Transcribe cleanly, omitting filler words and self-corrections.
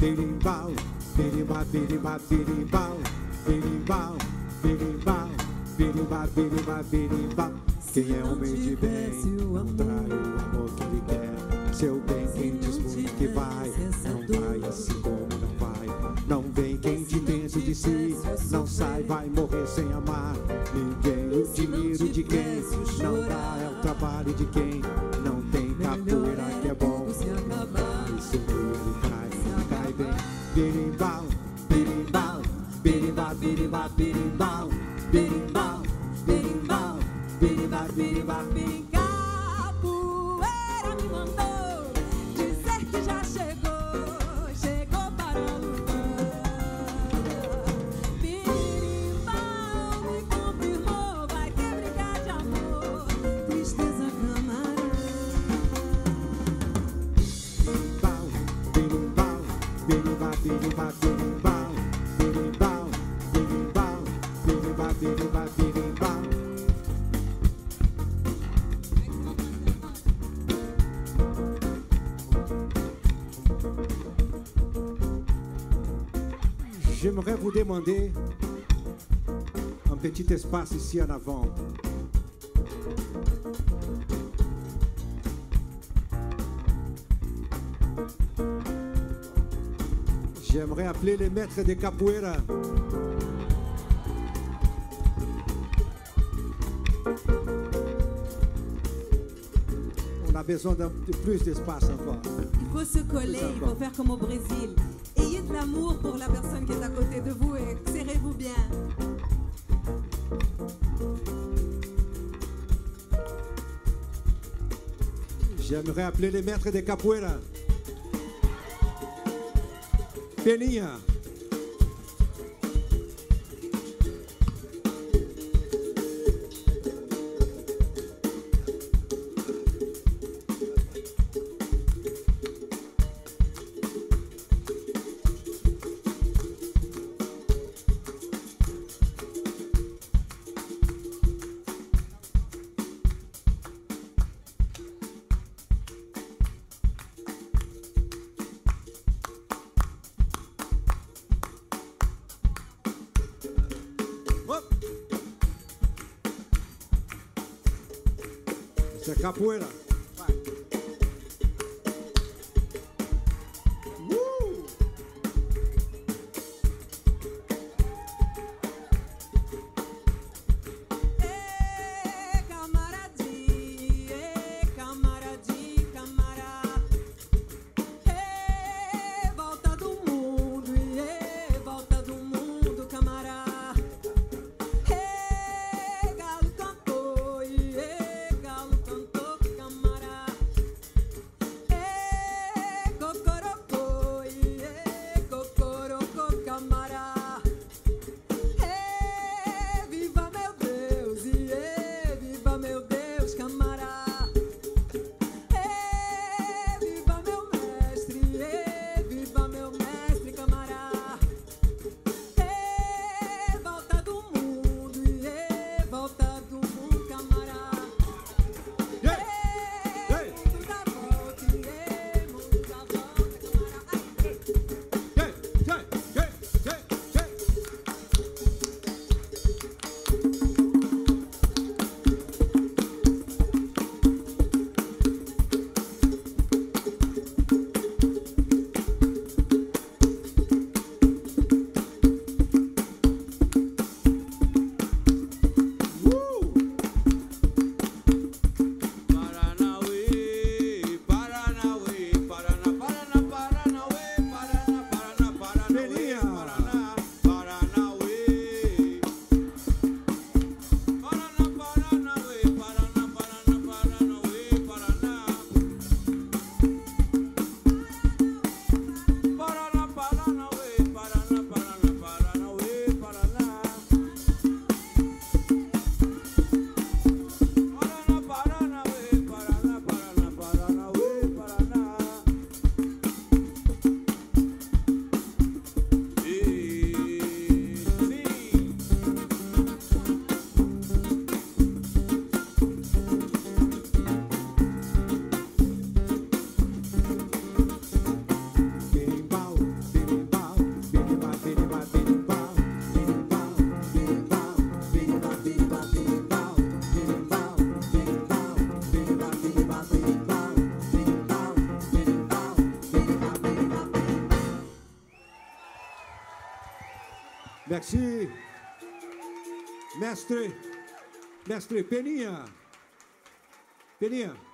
berimbau, berimbau, berimbau, berimbau, berimbau, berimbau, berimbau, berimbau, berimbau. Quem é homem de bem não trai o amor que lhe quer. Seu bem quem diz muito que vai, não vai assim como não vai. Não vem quem te tente de si, não sai, vai morrer sem amar ninguém. O dinheiro de quem não dá é o trabalho de quem não tem capoeira que é bom. E se ele cai bem. Berimbau, berimbau, berimbau, berimbau, berimbau, berimbau, berimbau, berimbau, berimbau, berimbau. Capoeira me mandou dizer que já chegou para lutar. Berimbau me confirmou, vai ter briga de amor, tristeza camarada. Berimbau, berimbau, berimbau, berimbau, berimbau, berimbau, berimbau, berimbau, berimbau. J'aimerais vous demander un petit espace ici en avant. J'aimerais appeler les maîtres de capoeira. On a besoin de plus d'espace encore. Il faut se coller, il faut faire comme au Brésil. Ayez de l'amour pour la personne qui est à côté de vous et serrez-vous bien. J'aimerais appeler les maîtres de capoeira. Peninha. Isso é capoeira. Vai. Galo cantou, Merci. Mestre Peninha. Peninha.